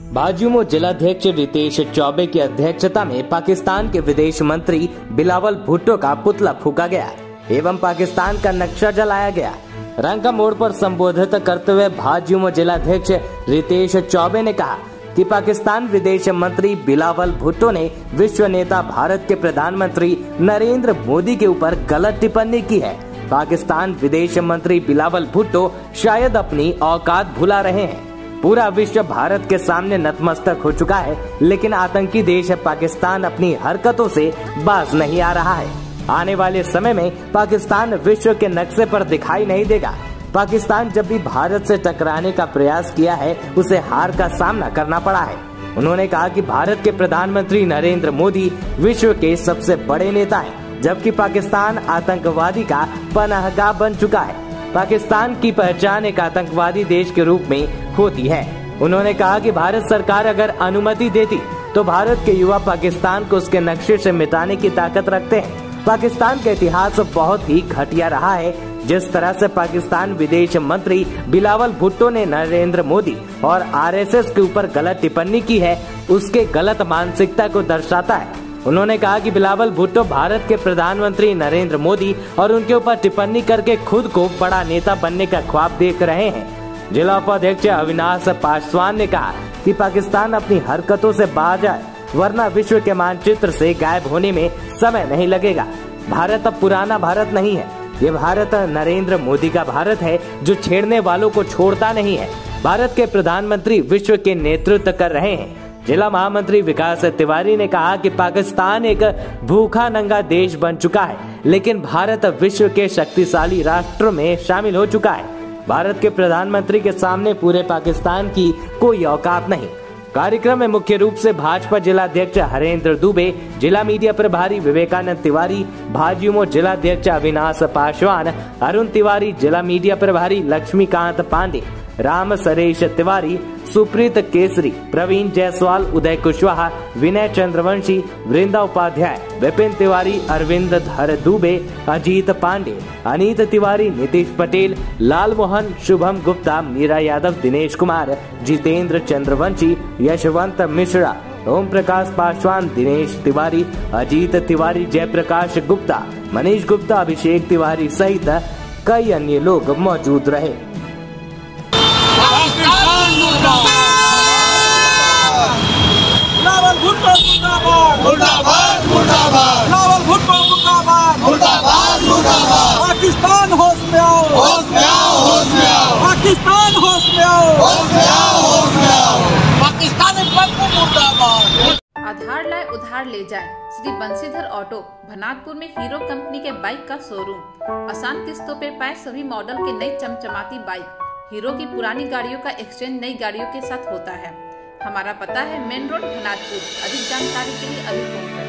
भाजयुमो जिलाध्यक्ष रितेश चौबे की अध्यक्षता में पाकिस्तान के विदेश मंत्री बिलावल भुट्टो का पुतला फूका गया एवं पाकिस्तान का नक्शा जलाया गया। रंका मोड़ पर संबोधित करते हुए भाजयुमो जिलाध्यक्ष रितेश चौबे ने कहा कि पाकिस्तान विदेश मंत्री बिलावल भुट्टो ने विश्व नेता भारत के प्रधानमंत्री नरेंद्र मोदी के ऊपर गलत टिप्पणी की है। पाकिस्तान विदेश मंत्री बिलावल भुट्टो शायद अपनी औकात भुला रहे हैं। पूरा विश्व भारत के सामने नतमस्तक हो चुका है, लेकिन आतंकी देश पाकिस्तान अपनी हरकतों से बाज नहीं आ रहा है। आने वाले समय में पाकिस्तान विश्व के नक्शे पर दिखाई नहीं देगा। पाकिस्तान जब भी भारत से टकराने का प्रयास किया है, उसे हार का सामना करना पड़ा है। उन्होंने कहा कि भारत के प्रधानमंत्री नरेंद्र मोदी विश्व के सबसे बड़े नेता हैं, जबकि पाकिस्तान आतंकवादी का पनाहगाह बन चुका है। पाकिस्तान की पहचान एक आतंकवादी देश के रूप में होती है। उन्होंने कहा कि भारत सरकार अगर अनुमति देती तो भारत के युवा पाकिस्तान को उसके नक्शे से मिटाने की ताकत रखते हैं। पाकिस्तान का इतिहास बहुत ही घटिया रहा है। जिस तरह से पाकिस्तान विदेश मंत्री बिलावल भुट्टो ने नरेंद्र मोदी और आरएसएस के ऊपर गलत टिप्पणी की है, उसके गलत मानसिकता को दर्शाता है। उन्होंने कहा कि बिलावल भुट्टो भारत के प्रधानमंत्री नरेंद्र मोदी और उनके ऊपर टिप्पणी करके खुद को बड़ा नेता बनने का ख्वाब देख रहे हैं। जिला उपाध्यक्ष अविनाश पासवान ने कहा कि पाकिस्तान अपनी हरकतों से बाज आए, वरना विश्व के मानचित्र से गायब होने में समय नहीं लगेगा। भारत अब पुराना भारत नहीं है। ये भारत नरेंद्र मोदी का भारत है, जो छेड़ने वालों को छोड़ता नहीं है। भारत के प्रधानमंत्री विश्व के नेतृत्व कर रहे हैं। जिला महामंत्री विकास तिवारी ने कहा कि पाकिस्तान एक भूखा नंगा देश बन चुका है, लेकिन भारत विश्व के शक्तिशाली राष्ट्रों में शामिल हो चुका है। भारत के प्रधानमंत्री के सामने पूरे पाकिस्तान की कोई औकात नहीं। कार्यक्रम में मुख्य रूप से भाजपा जिलाध्यक्ष हरेंद्र दुबे, जिला मीडिया प्रभारी विवेकानंद तिवारी, भाजयुमो जिलाध्यक्ष अविनाश पासवान, अरुण तिवारी, जिला मीडिया प्रभारी लक्ष्मीकांत पांडे, राम सरेश तिवारी, सुप्रीत केसरी, प्रवीण जायसवाल, उदय कुशवाहा, विनय चंद्रवंशी, वृंदा उपाध्याय, विपिन तिवारी, अरविंद धर दुबे, अजीत पांडे, अनीत तिवारी, नीतीश पटेल, लाल मोहन, शुभम गुप्ता, मीरा यादव, दिनेश कुमार, जितेंद्र चंद्रवंशी, यशवंत मिश्रा, ओम प्रकाश पासवान, दिनेश तिवारी, अजीत तिवारी, जयप्रकाश गुप्ता, मनीष गुप्ता, अभिषेक तिवारी सहित कई अन्य लोग मौजूद रहे। बिलावल भुट्टो मुर्दाबाद, मुर्दाबाद, मुर्दाबाद। बिलावल भुट्टो मुर्दाबाद, मुर्दाबाद, मुर्दाबाद। पाकिस्तान होश में आओ, होश में आओ, होश में आओ। पाकिस्तान होश में आओ, होश में आओ, होश में आओ। पाकिस्तान मुर्दाबाद। आधार लाए उधार ले जाए। श्री बंसीधर ऑटो भनातपुर में हीरो कंपनी के बाइक का शोरूम। आसान किस्तों पे पाए सभी मॉडल के नई चमचमाती बाइक। हीरो की पुरानी गाड़ियों का एक्सचेंज नई गाड़ियों के साथ होता है। हमारा पता है मेन रोड भनातपुर। अधिक जानकारी के लिए अभी फोन करें।